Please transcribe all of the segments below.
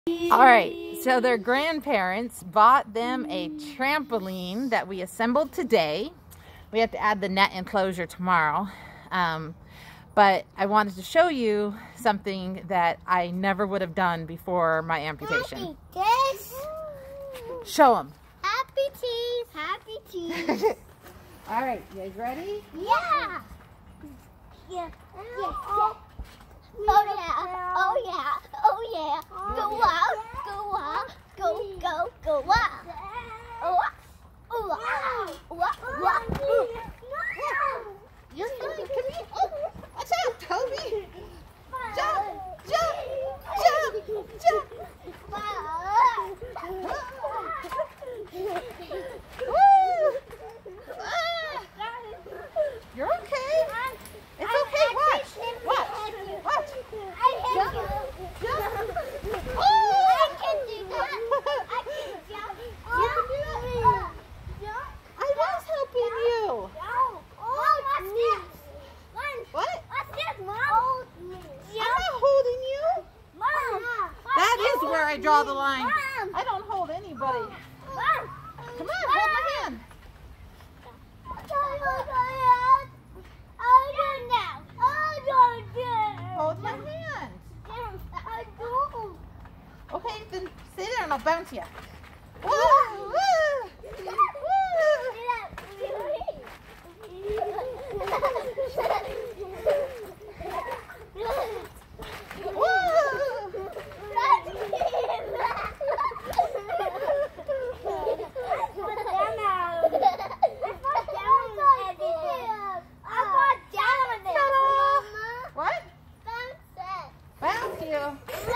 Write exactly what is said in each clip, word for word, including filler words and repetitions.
All right, so their grandparents bought them a trampoline that we assembled today. We have to add the net enclosure tomorrow. Um, but I wanted to show you something that I never would have done before my amputation. This. Show them. Happy teeth. Happy teeth. All right, you guys ready? Yeah. Yeah. Yeah. Oh yeah. Oh yeah. Oh yeah. Go out. Go out. Go go go out. Oh. Oh. Oh. You're fine. Come here. Oh, watch out, Toby. Jump, jump, jump, jump. Woo! Ah. You're okay. It's okay. Watch. Watch. Watch. Jump. Jump. Oh! I can do that. I can jump. You can do it. I was helping you. What? What's this, Mom? Hold me. I'm not holding you. Mom. That is where I draw the line. Mom. I don't hold anybody. Mom. Come on, hold my hand. Hold my hand. Okay, then sit there and I'll bounce you. Woo, woo, woo. What? Bounce you.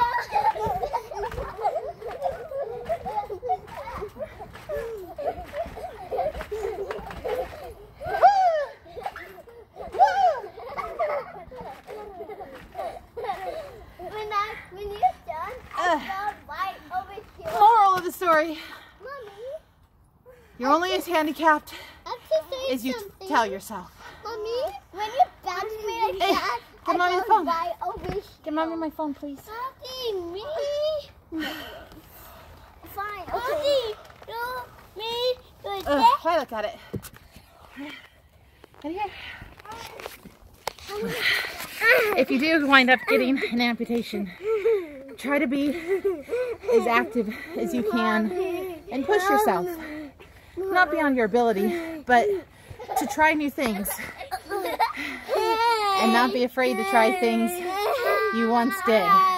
When I, when you're done, I'll go right over here. Moral of the story: Mommy, you're only as handicapped I have to say as you something. tell yourself. Mommy, when you bounce me like Hey, that, give I Mommy the go phone. right over here. Give Mommy my phone, please. Auntie, me. Fine, okay. Do me good. Ugh, why look at it? Right here. If you do wind up getting an amputation, try to be as active as you can and push yourself. Not beyond your ability, but to try new things. And not be afraid to try things you once did.